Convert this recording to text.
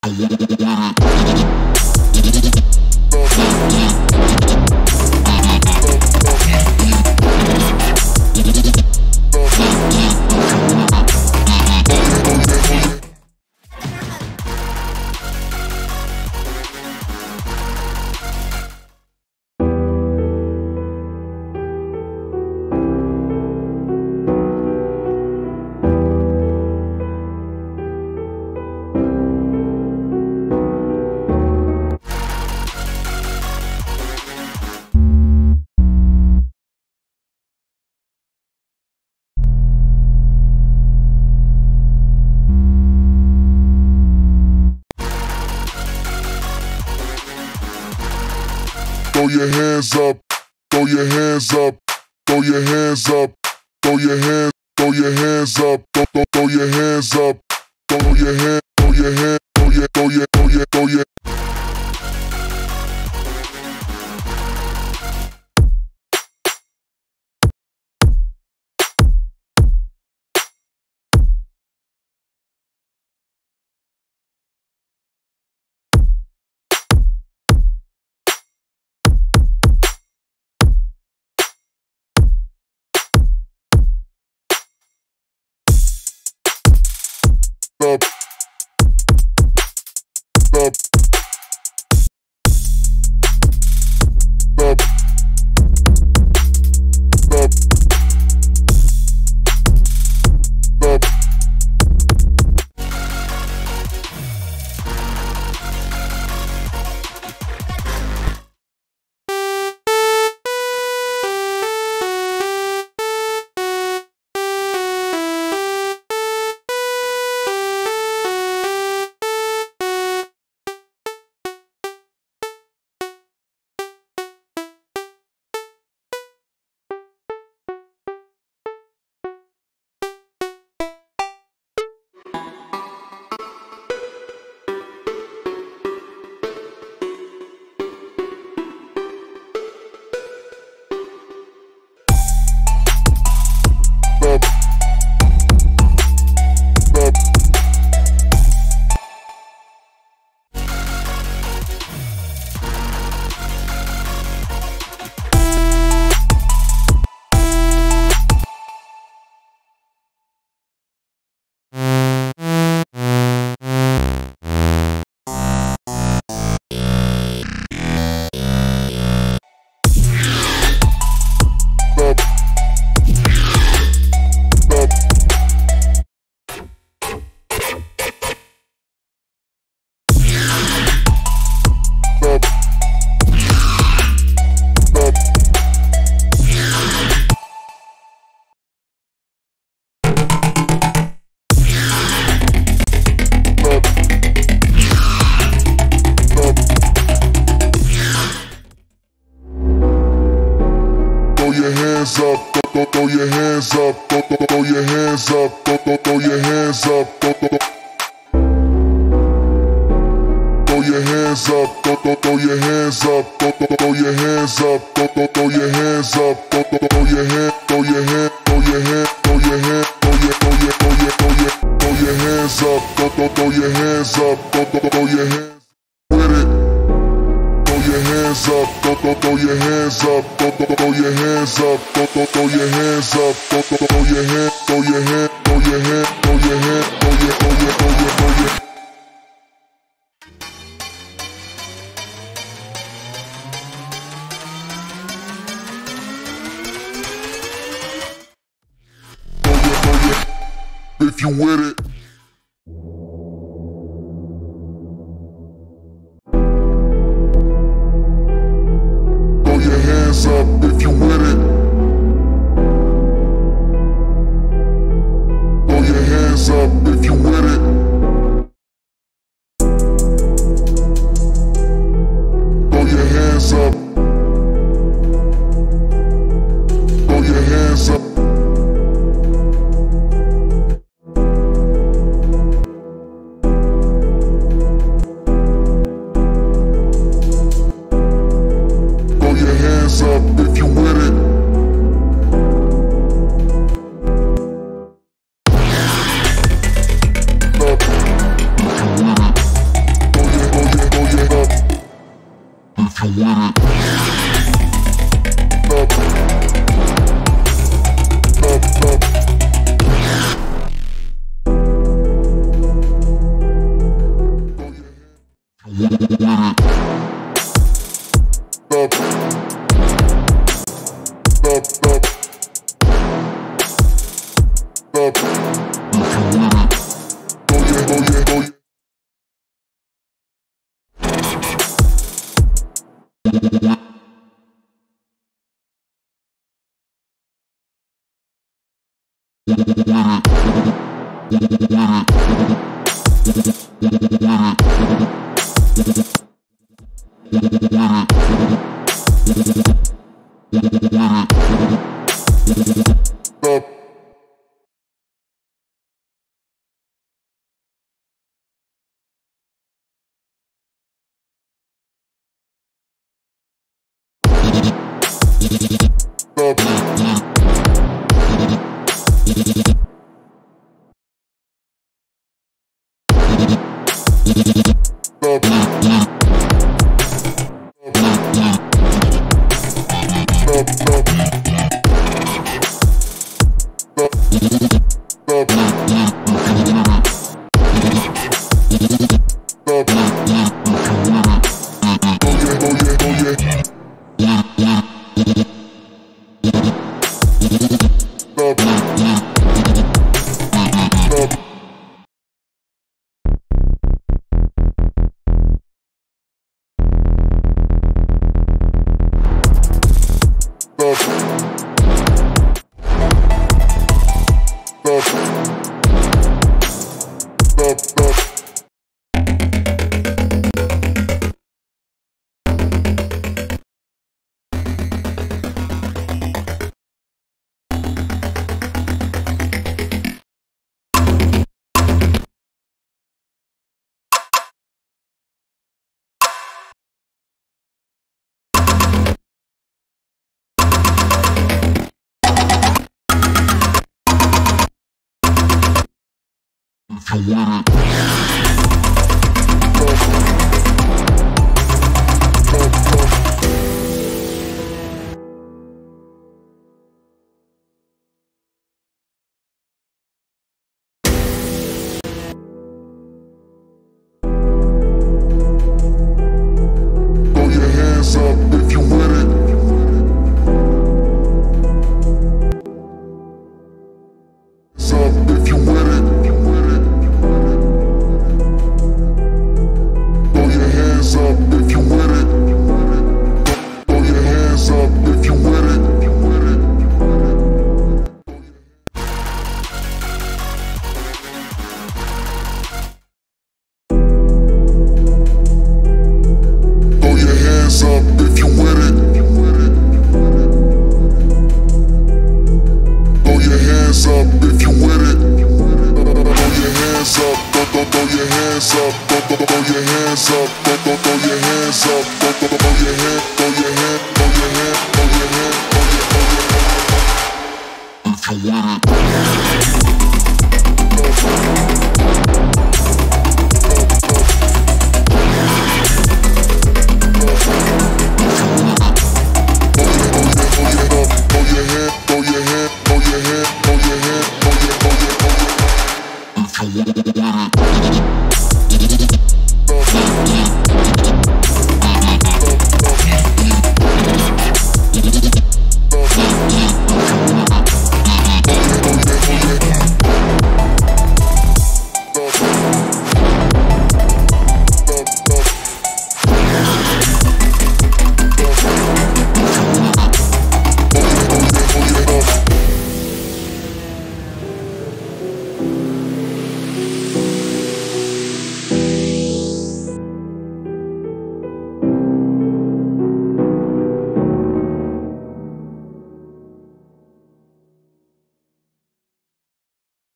Throw your hands up, throw your hands up, throw your hands up, throw your hands up, throw your hands up, throw your hand, throw your hand, throw your. Up, up, up, up, up. Throw your hands up, throw your hands up, throw your hands up, throw your hands up, throw your hands up, throw your hands up, throw your hands up, throw your hand, throw your hand, throw your hand, throw your hand, throw your hands up, throw your hands up, throw your hands with it. Throw your hands up, throw your hands up, throw your hands up, throw your hands up, throw your hand, throw your hand, throw your hand, throw your hand, throw your. If you with it. Throw your hands up if you with it. Throw your hands up if you with it. Throw your hands up. Throw your hands up. If you want it.